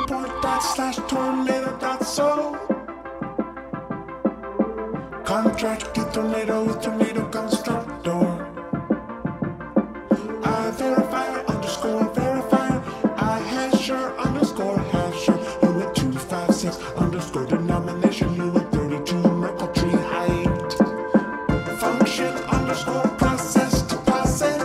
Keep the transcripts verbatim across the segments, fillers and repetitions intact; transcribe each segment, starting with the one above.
point dot slash tornado dot so. Contractor tornado with tornado constructor. I verifier underscore verifier. I hasher underscore hasher. Uint two five six underscore denomination. Uint thirty-two Merkletree height. Function underscore process to process.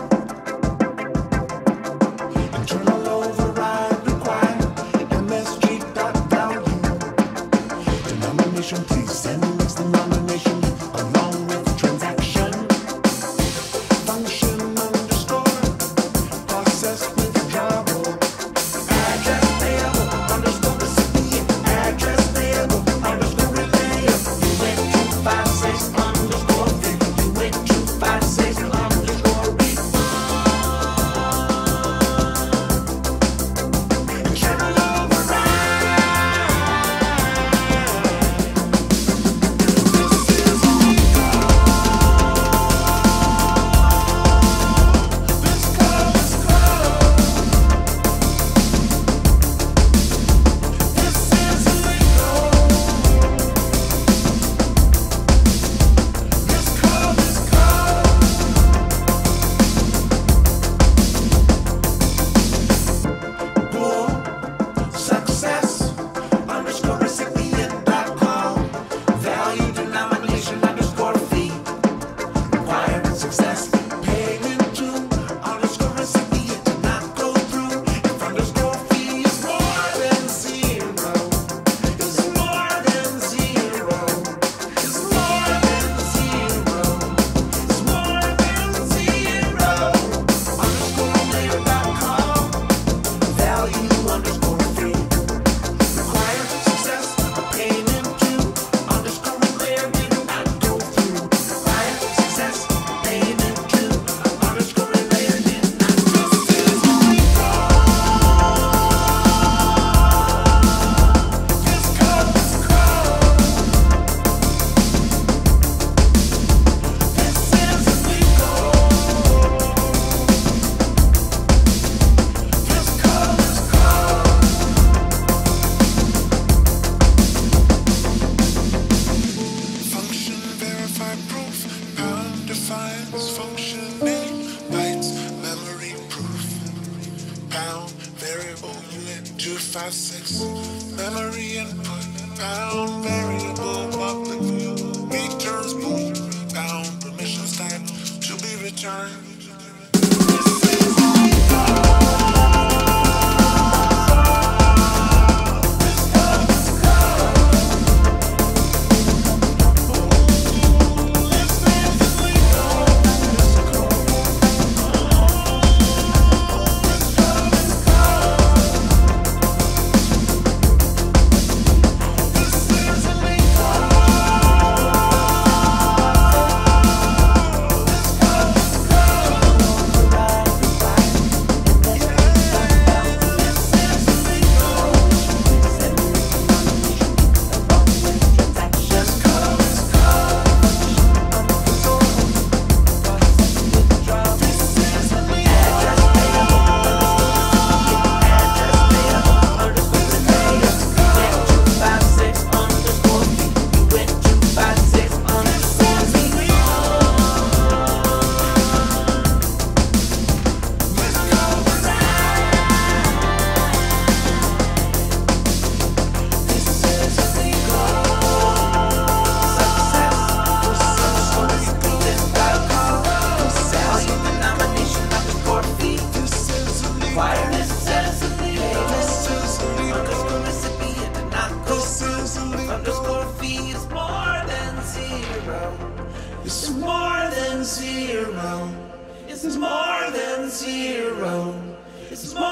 Internal override required. M S G dot value. Denomination please send next denomination along with transaction. Function underscore process withdrawal. Address payable underscore recipient. Address payable underscore relayer. Uint two five six underscore fit. Uint two five six underscore refund. Internal override. This is illegal. This code is closed. This is illegal. This code is closed. Bool, success, underscore recipient dot com. Value denomination underscore fee. Requirement success. Payment to underscore recipient did not go through. If underscore fee is more than zero. Is more than zero. Is more than zero. Is more than zero. Underscore layer dot com. Value underscore fee. Required success. Payment to underscore layer did not go through. Required success. Payment to underscore layer did not. This is illegal. This code is closed. This is illegal. This code is closed. Function verify proof. Pound defines function name. Bytes memory proof. Pound variable Uint two five six. Memory input. Pound variable public view. Returns bool. Pound permissions type to be returned. This is illegal. This code is closed. This is illegal. This code is This is illegal. This code is It's more than zero. It's more than zero. It's more